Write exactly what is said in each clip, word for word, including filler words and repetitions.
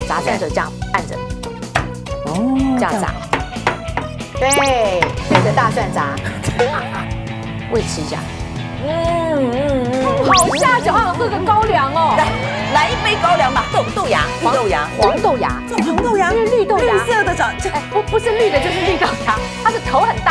炸蒜的时候这样按着， 哦， 这样炸。对，对着大蒜炸。我也吃一下。嗯嗯嗯，好下酒，好想喝个高粱哦。 来来一杯高粱吧，豆豆芽、绿豆芽、 黄豆芽， 这黄豆芽， 因为绿豆芽绿色的长， 哎，不不是绿的，就是绿豆芽，它的头很大。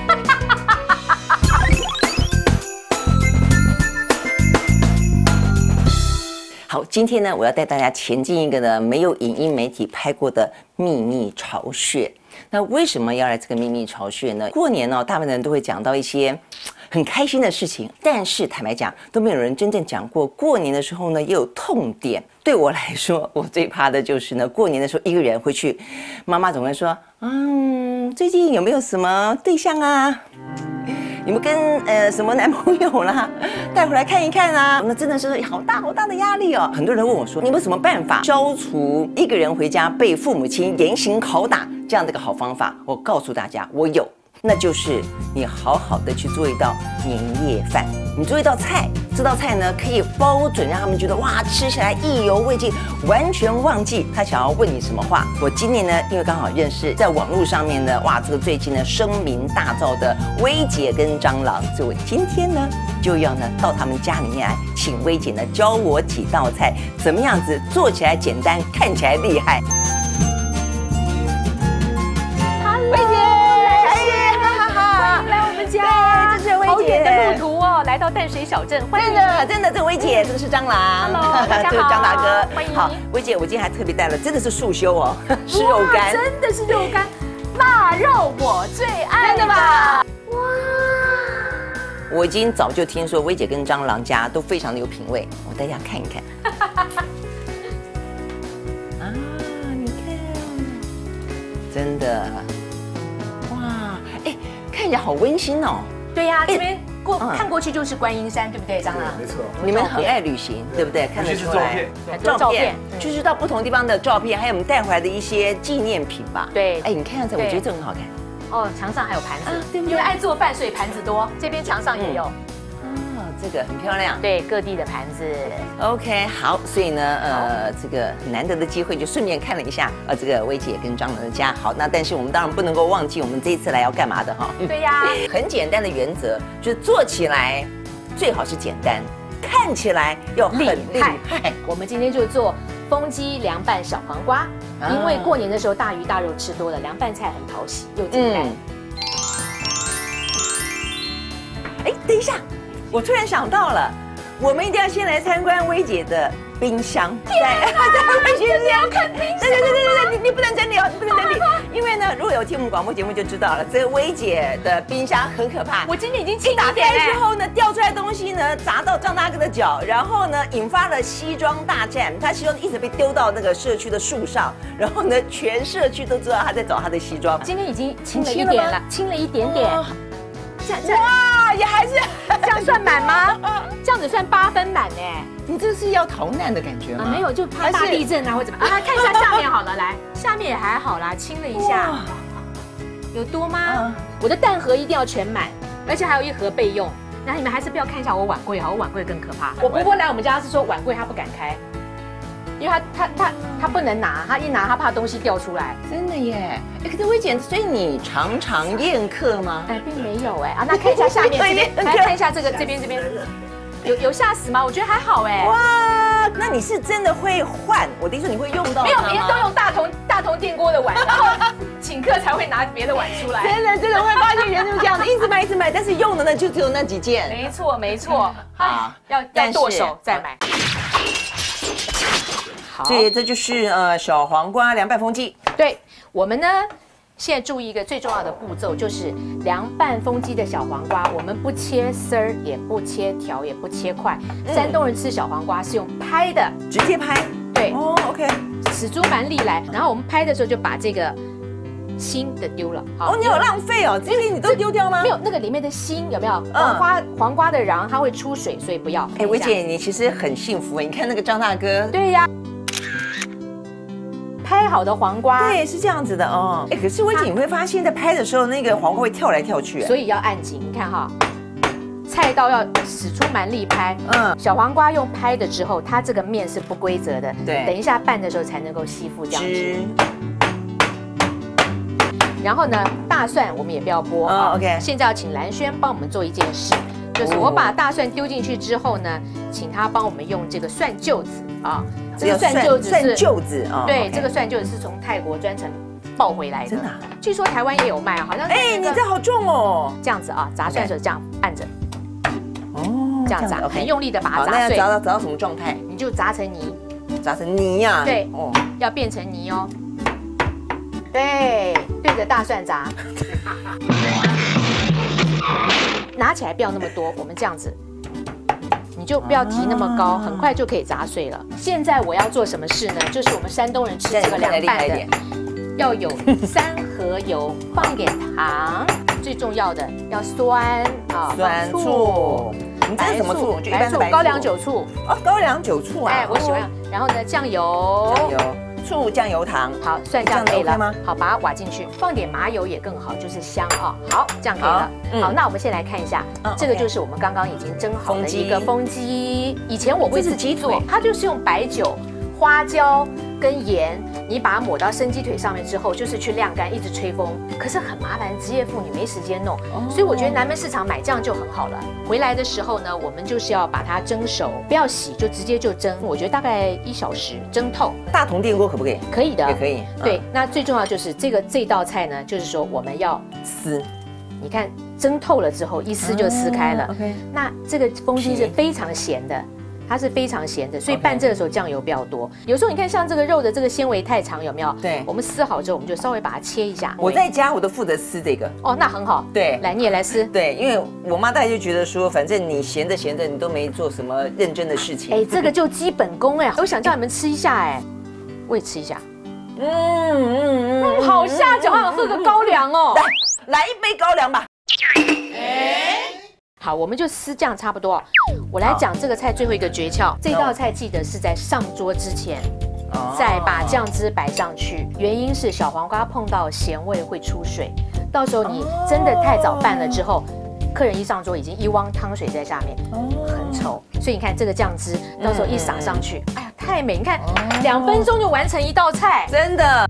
好，今天呢，我要带大家前进一个呢没有影音媒体拍过的秘密巢穴。那为什么要来这个秘密巢穴呢？过年呢、哦，大部分人都会讲到一些很开心的事情，但是坦白讲，都没有人真正讲过过年的时候呢也有痛点。对我来说，我最怕的就是呢，过年的时候一个人回去，妈妈总会说，嗯，最近有没有什么对象啊？有没有跟呃什么男朋友啦？带回来看一看啊！那真的是好大好大的压力哦。很多人问我说，你有没有什么办法消除一个人回家被父母亲严刑拷打这样的一个好方法？我告诉大家，我有，那就是你好好的去做一道年夜饭。你做一道菜，这道菜呢可以包准让他们觉得哇，吃起来意犹未尽，完全忘记他想要问你什么话。我今年呢，因为刚好认识在网络上面呢，哇，这个最近呢声名大噪的薇姐跟蟑螂，所以我今天呢就要呢到他们家里面来，请薇姐呢教我几道菜，怎么样子做起来简单，看起来厉害。 薇姐，哎，哈哈哈，欢迎来我们家， 这是薇姐。 好远的路途哦，来到淡水小镇，欢迎真的真的，这薇姐，这个是蟑螂 ，Hello， 大家好， 这个张大哥， 欢迎。 好，薇姐，我今天还特别带了，真的是素修哦，是肉干， 真的是肉干，腊肉我最爱， 真的吧？ 哇！ 我已经早就听说薇姐跟蟑螂家都非常的有品味，我带大家看一看。啊，你看，真的，哇，哎，看起来好温馨哦。 对呀，这边过嗯看过去就是观音山，对不对，蟑螂？ 没错， 你们很爱旅行，对不对？看得出来， 很多照片， 就是到不同地方的照片，还有我们带回来的一些纪念品吧。 对， 哎，你看这，我觉得这很好看。 哦，墙上还有盘子， 对不对？ 因为爱做饭，所以盘子多。这边墙上也有。 哦，这个很漂亮。 对，各地的盘子。 OK， 好，所以呢，呃，这个难得的机会就顺便看了一下，呃，这个薇姐跟蟑螂的家。好，那但是我们当然不能够忘记我们这一次来要干嘛的哈。 对呀， 很简单的原则，就是做起来最好是简单，看起来要很厉害。 我们今天就做风鸡凉拌小黄瓜，因为过年的时候大鱼大肉吃多了，凉拌菜很讨喜又简单。 哎、嗯，等一下，我突然想到了，我们一定要先来参观薇姐的冰箱。 天啊， 在真的要看冰箱？ 对对对对对，你你不能整理哦，你不能整理，因为呢，如果有听我们广播节目就知道了，这个薇姐的冰箱很可怕。 我今天已经清打点开之后呢，掉出来的东西呢砸到张大哥的脚，然后呢引发了西装大战。他西装一直被丢到那个社区的树上，然后呢全社区都知道他在找他的西装。 今天已经清了一点了，清了一点点。 这样这样哇，也还是这样算满吗？这样子算八分满呢。 你这是要逃难的感觉吗？ 啊，没有，就怕大地震啊，或者怎么啊？看一下下面好了，来，下面也还好啦，清了一下。有多吗？嗯、我的蛋盒一定要全满，而且还有一盒备用。那你们还是不要看一下我碗柜啊，我碗柜更可怕。我婆婆来我们家是说碗柜她不敢开，因为她她她她不能拿，她一拿她怕东西掉出来。 真的耶！哎，可是薇姐，所以你常常宴客吗？ 哎，并没有哎啊，那看一下下面这边，来看一下这个这边这边。有有吓死吗？我觉得还好哎。 哇，那你是真的会换？我的意思你会用到？ 没有，别人都用大同大同电锅的碗，然后请客才会拿别的碗出来。 真的真的会发现人就是这样子，一直买一直买，但是用的呢就只有那几件。 没错没错，好，要要剁手再买。 好，所以这就是呃小黄瓜凉拌风鸡。 对，我们呢。现在注意一个最重要的步骤，就是凉拌风鸡的小黄瓜，我们不切丝儿，也不切条，也不切块。嗯、山东人吃小黄瓜是用拍的， 直接拍。 对， 哦 ，OK， 死猪蛮历来。然后我们拍的时候就把这个心的丢了。 好，哦，你有浪费哦，这些你都丢掉吗？ 没有，那个里面的心有没有？黄瓜、嗯、黄瓜的瓤它会出水，所以不要。 哎，薇姐，你其实很幸福哎，你看那个张大哥。 对呀。拍好的黄瓜， 对，是这样子的哦。哎，可是薇姐，你会发现在拍的时候，那个黄瓜会跳来跳去， 所以要按紧。你看哈，菜刀要使出蛮力拍。嗯，小黄瓜用拍的之后，它这个面是不规则的。 对， 等一下拌的时候才能够吸附这样子。然后呢，大蒜我们也不要剥啊。OK。现在要请兰萱帮我们做一件事，就是我把大蒜丢进去之后呢，请她帮我们用这个蒜臼子啊。这个蒜臼子是蒜臼子啊。 对，这个蒜臼子是从泰国专程抱回来的。 真的？ 据说台湾也有卖，好像。 哎，你这好重哦。 这样子啊，砸蒜的时候这样按着。哦。这样砸，很用力的把它砸碎。 砸到砸到什么状态？ 你就砸成泥。 砸成泥呀？ 对。哦。要变成泥哦。对，对着大蒜砸，拿起来不要那么多，我们这样子，你就不要提那么高，很快就可以砸碎了。现在我要做什么事呢？就是我们山东人吃这个凉拌的，要有三合油，放一点糖，最重要的要酸啊， 酸醋。你这是什么醋？就一般的白醋、 高粱酒醋。 哦，高粱酒醋啊。 哎，我喜欢。然后呢，酱油。 酱油。醋、酱油、糖， 好，蒜酱可以了吗？好，把它挖进去，放点麻油也更好，就是香啊。好，这样可以了。好，那我们先来看一下，这个就是我们刚刚已经蒸好的一个风鸡。以前我会自己做，它就是用白酒、花椒跟盐，你把它抹到生鸡腿上面之后，就是去晾干，一直吹风。可是很麻烦，职业妇女没时间弄，所以我觉得南门市场买这样就很好了。回来的时候呢，我们就是要把它蒸熟，不要洗，就直接就蒸。我觉得大概一小时蒸透。 大同电锅可不可以？ 可以的， 也可以。 对，那最重要就是这个这道菜呢，就是说我们要撕。 你看蒸透了之后，一撕就撕开了。OK。那这个风鸡是非常咸的。它是非常咸的，所以拌这个时候酱油比较多。有时候你看像这个肉的这个纤维太长，有没有？ 对， 我们撕好之后，我们就稍微把它切一下。 我在家我都负责撕这个。 哦，那很好。 对， 来你也来撕。 对，因为我妈大概就觉得说，反正你咸的咸的，你都没做什么认真的事情。 哎，这个就基本功哎，我想叫你们吃一下哎，我也吃一下。嗯嗯嗯，好下酒，好想喝个高粱哦。 来，来一杯高粱吧。 哎。好，我们就撕这样差不多。我来讲这个菜最后一个诀窍，这道菜记得是在上桌之前，再把酱汁摆上去。原因是小黄瓜碰到咸味会出水，到时候你真的太早拌了之后，客人一上桌已经一汪汤水在下面，很丑。所以你看这个酱汁，到时候一撒上去，哎呀，太美！你看，两分钟就完成一道菜， 真的。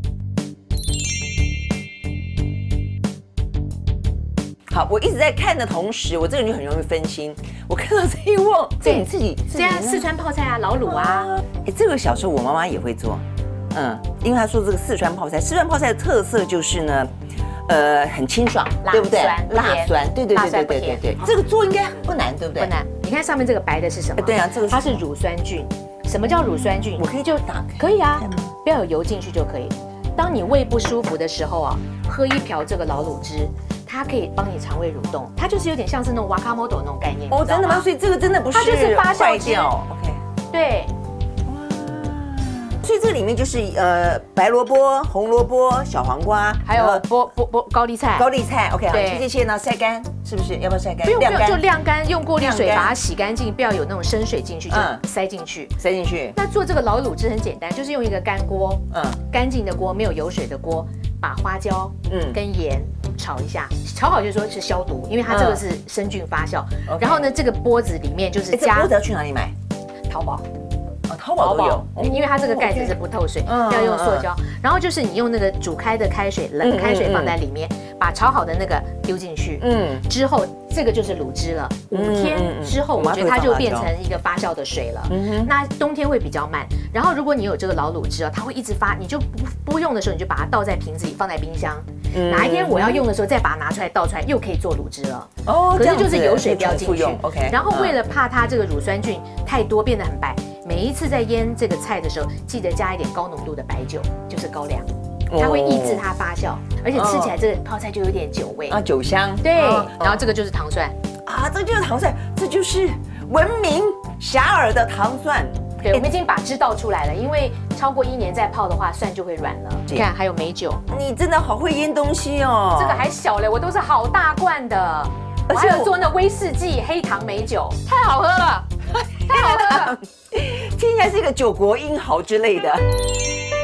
好，我一直在看的同时，我这个人就很容易分心。我看到这一望，这你自己这样四川泡菜啊，老卤啊， 哎，这个小时候我妈妈也会做，嗯，因为她说这个四川泡菜，四川泡菜的特色就是呢，呃，很清爽，对不对？辣酸，对对对对对对对，这个做应该不难，对不对？ 不难。你看上面这个白的是什么？ 对啊，这个它是乳酸菌。什么叫乳酸菌？ 我可以就打开， 可以啊，不要有油进去就可以。当你胃不舒服的时候啊，喝一瓢这个老卤汁。它可以帮你肠胃蠕动，它就是有点像是那种瓦卡莫多那种概念。 哦，真的吗？所以这个真的不是， 它就是发酵汁。 OK， 对。 哇，所以这里面就是呃白萝卜、红萝卜、小黄瓜， 还有菠菠菠高丽菜。 高丽菜 OK， 好，切切切呢晒干，是不是？要不要晒干？ 不用不用，就晾干，用过滤水把它洗干净，不要有那种生水进去，就塞进去， 塞进去。 那做这个老卤汁很简单，就是用一个干锅，嗯，干净的锅，没有油水的锅，把花椒嗯跟盐。炒一下，炒好就说是消毒，因为它这个是生菌发酵。嗯、然后呢，这个钵子里面就是加。 钵子要去哪里买？ 淘宝。 哦，淘宝都有， 因为它这个盖子是不透水，要用塑胶。然后就是你用那个煮开的开水，冷开水放在里面，把炒好的那个丢进去。嗯。之后这个就是卤汁了。五天之后，我觉得它就变成一个发酵的水了。嗯哼。那冬天会比较慢。然后如果你有这个老卤汁哦，它会一直发，你就不不用的时候，你就把它倒在瓶子里，放在冰箱。哪一天我要用的时候，再把它拿出来倒出来，又可以做卤汁了。哦，可是就是油水不要进去。OK。然后为了怕它这个乳酸菌太多变得很白，每一次在腌这个菜的时候，记得加一点高浓度的白酒，就是高粱，它会抑制它发酵，而且吃起来这个泡菜就有点酒味啊，酒香。 对，然后这个就是糖蒜啊，这就是糖蒜，这就是闻名遐迩的糖蒜。 对，我们已经把汁倒出来了，因为超过一年再泡的话，蒜就会软了。你看，还有美酒， 你真的好会腌东西哦。 这个还小嘞，我都是好大罐的，我还有做那威士忌黑糖美酒，太好喝了，太好喝了， 听起来是一个九国英豪之类的。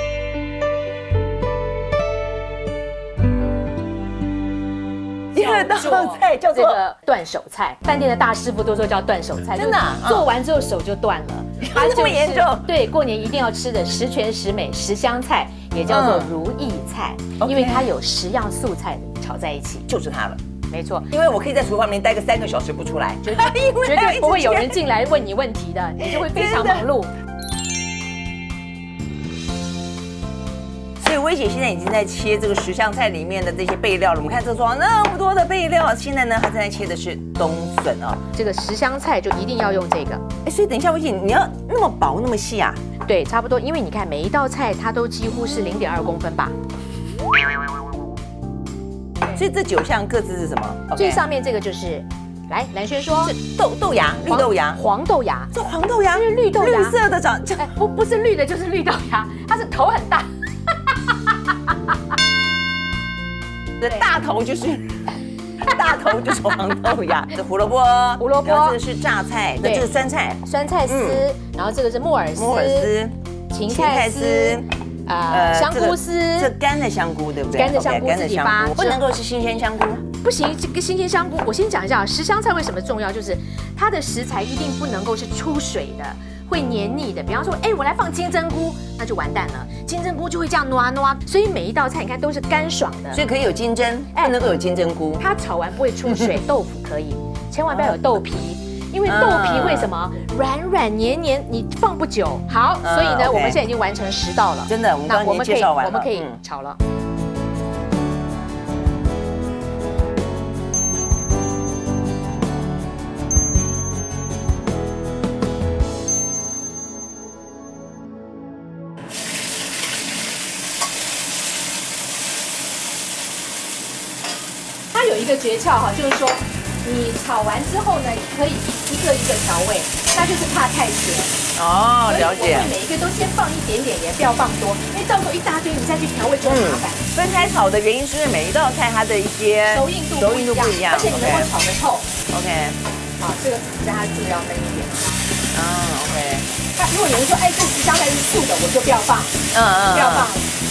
第二道菜叫做这个断手菜，饭店的大师傅都说叫断手菜， 真的啊就是做完之后手就断了，它这么严重？ 对，过年一定要吃的十全十美十香菜，也叫做如意菜， 嗯因为它有十样素菜炒在一起， 就是它了。 没错， 因为我可以在厨房里面待个三个小时不出来， 绝对绝对不会有人进来问你问题的，你就会非常忙碌。 所以薇姐现在已经在切这个十香菜里面的这些备料了。我们看这桌那么多的备料，现在呢，她正在切的是冬笋啊。 这个十香菜就一定要用这个。 哎，所以等一下，薇姐，你要那么薄那么细啊？ 对，差不多，因为你看每一道菜它都几乎是零点二公分吧。 所以这九项各自是什么？ 最上面这个就是，来，蓝轩说是豆豆芽，绿豆芽， 黄豆芽， 这黄豆芽， 是绿豆芽， 绿色的长， 哎，不不是绿的，就是绿豆芽，它是头很大。 这大头就是大头就是黄豆芽，这胡萝卜， 胡萝卜， 然后这个是榨菜，那这个酸菜， 酸菜丝，然后这个是木耳丝， 木耳丝， 芹菜丝。呃，香菇丝， 这干的香菇对不对？ 干的香菇自己发， 不能够是新鲜香菇。 不行，这个新鲜香菇，我先讲一下十香菜为什么重要，就是它的食材一定不能够是出水的，会黏腻的。比方说，哎，我来放金针菇，那就完蛋了，金针菇就会这样挪啊挪啊。所以每一道菜你看都是干爽的， 所以可以有金针，不能够有金针菇。 它炒完不会出水，豆腐可以，千万不要有豆皮。因为豆皮会什么软软黏黏，你放不久。好，所以呢，我们现在已经完成十道了。 真的，我们刚刚介绍完了， 我们可以炒了。它有一个诀窍哈，就是说。你炒完之后呢，可以一个一个调味，那就是怕太咸。 哦，了解。 所以我会每一个都先放一点点盐，不要放多，因为到时候一大堆你再去调味就很麻烦。 分开炒的原因是因为每一道菜它的一些熟硬度熟硬度不一样， 而且你能够炒得透。 OK。 好，这个只加它这个要焖一点。 嗯 ，OK。 那如果有人说，哎，这十香菜是素的，我就不要放。嗯嗯。不要放。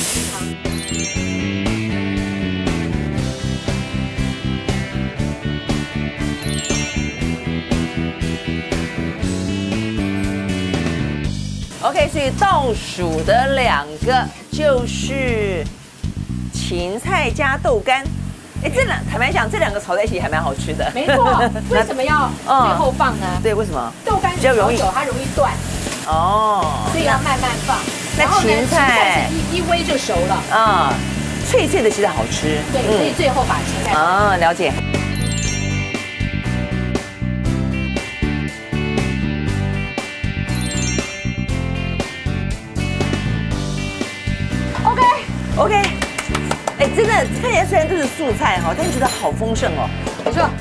OK， 所以倒数的两个就是芹菜加豆干。哎，这两坦白讲，这两个炒在一起还蛮好吃的。 没错，为什么要最后放呢？ 对，为什么？ 豆干比较容易，它容易断。哦。所以要慢慢放。 那芹菜一一煨就熟了。 啊，脆脆的其实好吃。 对，所以最后把芹菜。 啊，了解。OK， 哎，真的看起来虽然都是素菜哈，但是觉得好丰盛哦。 没错。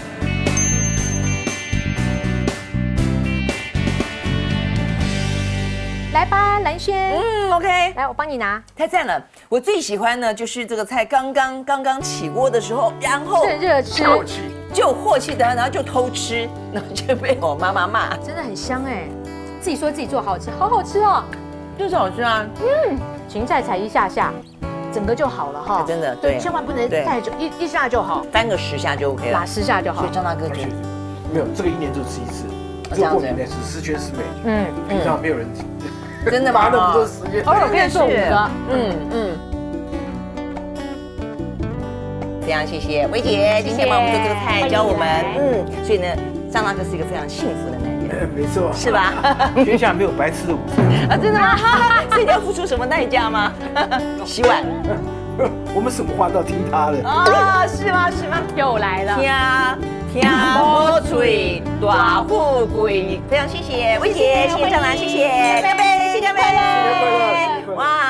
来吧，蓝轩。 嗯 ，OK， 来，我帮你拿。 太赞了！我最喜欢呢，就是这个菜刚刚刚刚起锅的时候，然后趁热吃， 就唾弃的，然后就偷吃，然后就被我妈妈骂。 真的很香哎，自己说自己做好吃，好好吃哦， 就是好吃啊。 嗯，芹菜才一下下。整个就好了哈， 真的对， 千万不能太久，一一下就好， 翻个十下就 OK 了， 打十下就好。 所以张大哥觉得没有，这个一年就吃一次，这个过年呢是十全十美，嗯，平常没有人真的吗？ 那么多时间， 偶尔可以做五个， 嗯嗯。非常谢谢薇姐今天帮我们做这个菜，教我们，嗯，所以呢，张大哥是一个非常幸福的男人。 没错， 是吧？ 天下没有白吃的午餐啊！真的吗？所以你要付出什么代价吗？洗碗。 我们什么话都要听他的啊？是吗？是吗？ 又来了。 听听好嘴，大富贵。非常谢谢薇姐，谢谢张兰，谢谢，干杯，谢谢干杯，哇！